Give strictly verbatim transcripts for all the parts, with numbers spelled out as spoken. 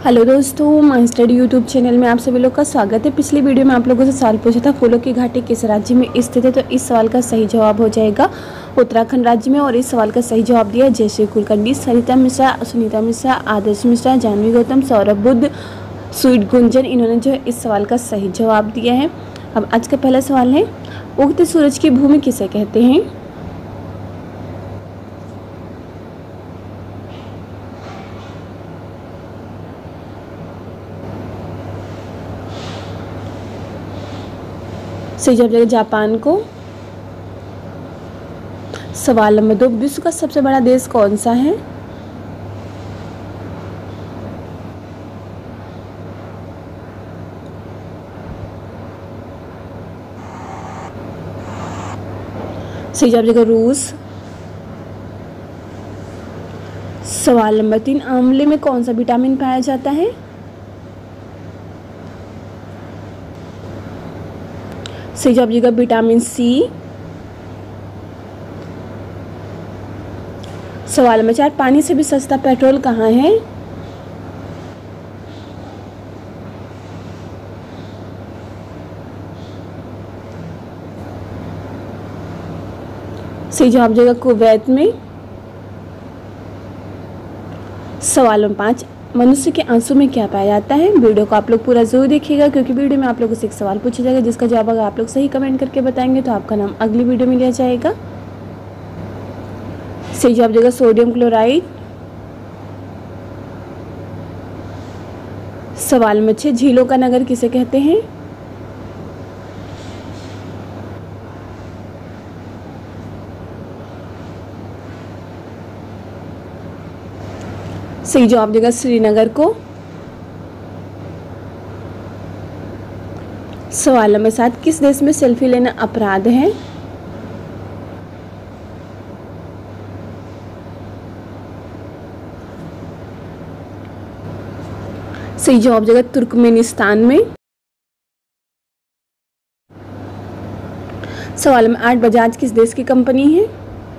Hello दोस्तों, my study YouTube channel में आप सभी लोग का स्वागत है। पिछली वीडियो में आप लोगों से सवाल पूछा था, फूलों की घाटी किस राज्य में स्थित है। तो इस सवाल का सही जवाब हो जाएगा उत्तराखंड राज्य में। और इस सवाल का सही जवाब दिया जयश्री कुलकर्णी, सरिता मिश्रा, सुनीता मिश्रा, आदर्श मिश्रा, जानवी गौतम, सौरभ बुद्ध, स्वीट गुंजन। इन्होंने जो है इस सवाल का सही जवाब दिया है। अब आज का पहला सवाल है, उगते सूरज की भूमि किसे कहते हैं। सही जवाब देगा जापान को। सवाल नंबर दो, विश्व का सबसे बड़ा देश कौन सा है। सही जवाब देगा रूस। सवाल नंबर तीन, आंवले में कौन सा विटामिन पाया जाता है। सही जवाब देगा विटामिन सी। सवाल नंबर चार, पानी से भी सस्ता पेट्रोल कहाँ है। सही जवाब देगा कुवैत में। सवाल नंबर पाँच, मनुष्य के आंसू में क्या पाया जाता है। वीडियो को आप लोग पूरा जरूर देखिएगा, क्योंकि वीडियो में आप लोगों से एक सवाल पूछा जाएगा, जिसका जवाब अगर आप लोग सही कमेंट करके बताएंगे तो आपका नाम अगली वीडियो में लिया जाएगा। सही जवाब देगा सोडियम क्लोराइड। सवाल नंबर छह, झीलों का नगर किसे कहते हैं। सही जवाब देगा श्रीनगर को। सवाल नंबर सात, किस देश में सेल्फी लेना अपराध है। सही जवाब देगा तुर्कमेनिस्तान में। सवाल नंबर आठ, बजाज किस देश की कंपनी है।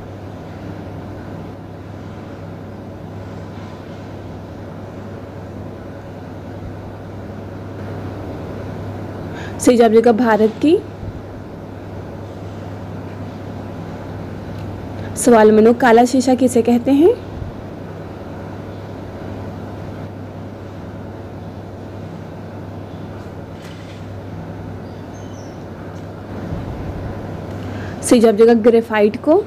सही जवाब देगा भारत की। सवाल नंबर नौ, काला शीशा किसे कहते हैं। सही जवाब देगा ग्रेफाइट को।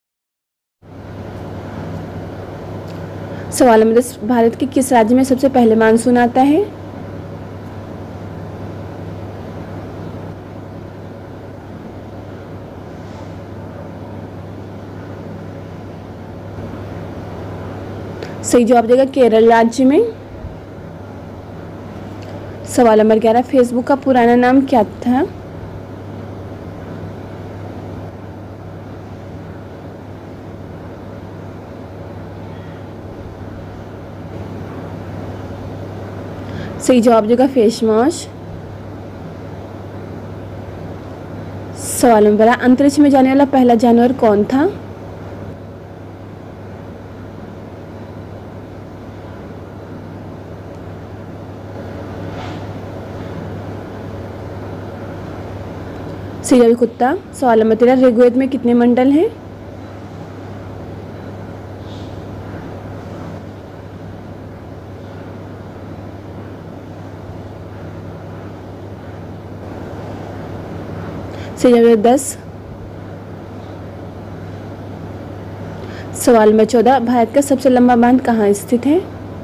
सवाल नंबर दस, भारत के किस राज्य में सबसे पहले मानसून आता है। सही जवाब देगा केरल राज्य में। सवाल नंबर ग्यारह, फेसबुक का पुराना नाम क्या था। सही जवाब देगा फेस वॉश। सवाल नंबर बारह, अंतरिक्ष में जाने वाला पहला जानवर कौन था। सही जवाब कुत्ता। सवाल नंबर तेरह, ऋग्वेद में कितने मंडल हैं। सही जवाब दस। सवाल नंबर चौदह, भारत का सबसे लंबा बांध कहाँ स्थित है।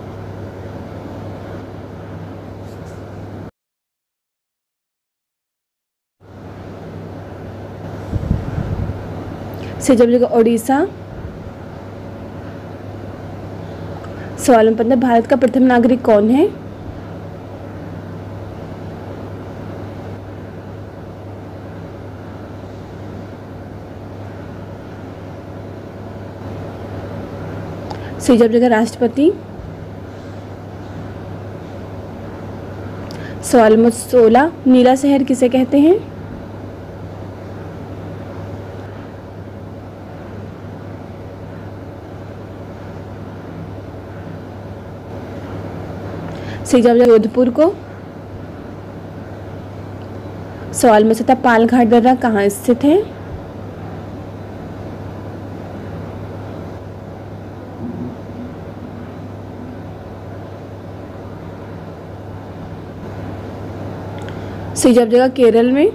सही जवाब देगा ओडिशा। सवाल नंबर पंद्रह, भारत का प्रथम नागरिक कौन है। सही जवाब देगा राष्ट्रपति। सवाल नंबर सोलह, नीला शहर किसे कहते हैं। सही जवाब है जोधपुर को। सवाल में से था पालघाट दर्रा कहाँ स्थित है? सही जवाब जगह केरल में।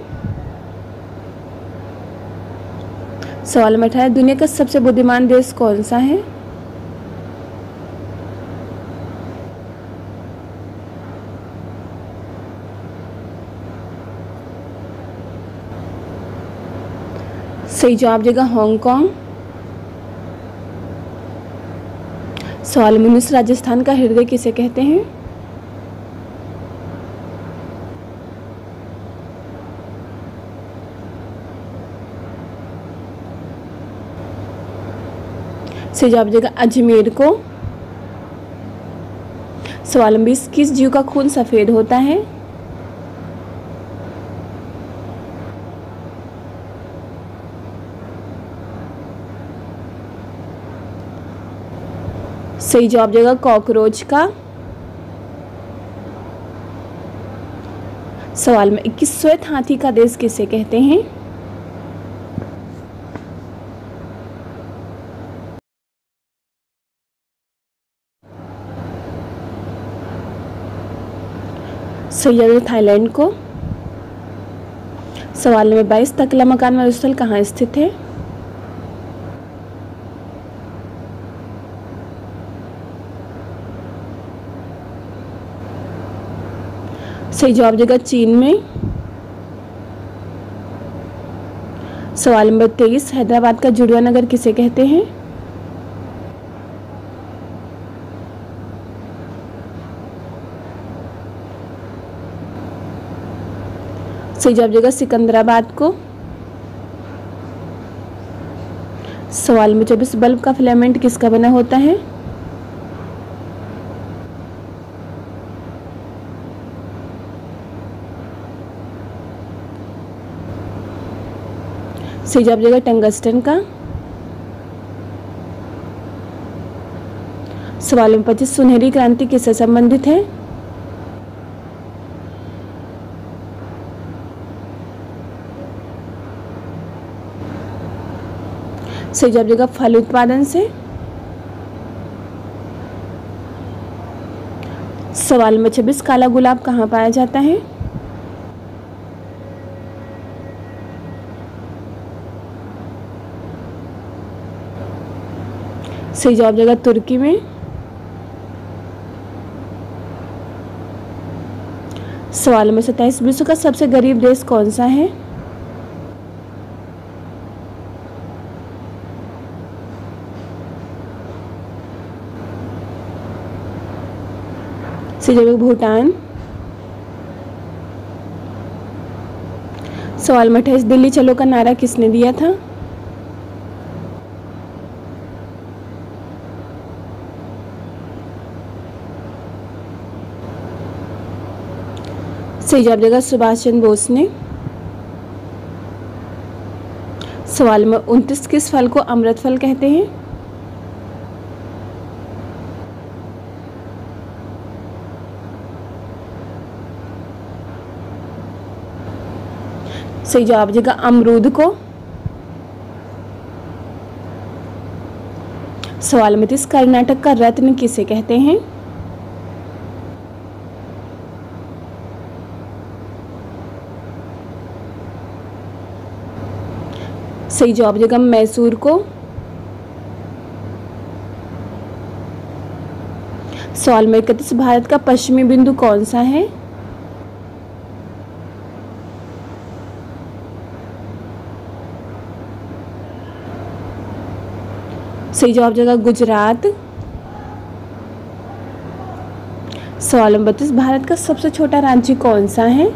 सवाल में था दुनिया का सबसे बुद्धिमान देश कौन सा है? सही जवाब जगह हांगकांग। सवाल में उन्नीस राजस्थान का हृदय किसे कहते हैं? सही जवाब जगह अजमेर को। सवाल में बीस किस जीव का खून सफेद होता है? सही जवाब जगह कॉकरोच का। सवाल में इक्कीस श्वेत हाथी का देश किसे कहते हैं? सही जवाब थाईलैंड को। सवाल में बाईस तकला मकान मरुस्थल कहाँ स्थित है? सही जवाब जगह चीन में। सवाल नंबर तेईस हैदराबाद का जुड़वा नगर किसे कहते हैं? सही जवाब जगह सिकंदराबाद को। सवाल में चौबीस बल्ब का फिलामेंट किसका बना होता है? सही जवाब जगह टंगस्टन का। सवाल में पच्चीस सुनहरी क्रांति किससे संबंधित है? सही जवाब जगह फल उत्पादन से। सवाल में छब्बीस काला गुलाब कहाँ पाया जाता है? सही जवाब जगह तुर्की में। सवाल में सत्ताईस विश्व का सबसे गरीब देश कौन सा है? सही जवाब भूटान। सवाल में अट्ठाईस दिल्ली चलो का नारा किसने दिया था? सही जवाब जगह सुभाष चंद्र बोस ने। सवाल में उनतीस किस फल को अमृत फल कहते हैं? सही जवाब जगह अमरूद को। सवाल में तीस कर्नाटक का रत्न किसे कहते हैं? सही जवाब जगह मैसूर को। सवाल में इकतीस भारत का पश्चिमी बिंदु कौन सा है? सही जवाब जगह गुजरात। सवाल नंबर बत्तीस भारत का सबसे छोटा राज्य कौन सा है?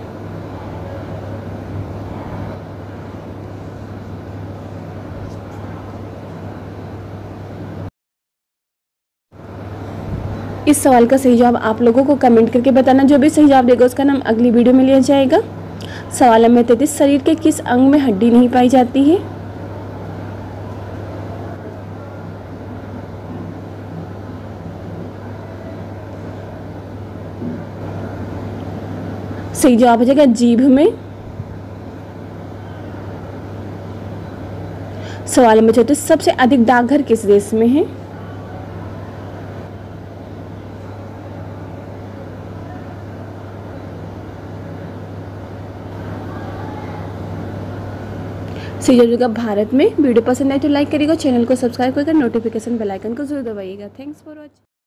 इस सवाल का सही जवाब आप लोगों को कमेंट करके बताना। जो भी सही जवाब देगा उसका नाम अगली वीडियो में लिया जाएगा। सवाल नंबर तैंतीस शरीर के किस अंग में हड्डी नहीं पाई जाती है? सही जवाब हो जाएगा जीभ में। सवाल नंबर चौतीस, सबसे अधिक डाकघर किस देश में है? सही जवाब हो जाएगा भारत में। वीडियो पसंद आए तो लाइक करिएगा, चैनल को सब्सक्राइब करके नोटिफिकेशन बेल आइकन को जरूर दबाइएगा। Thanks for watching.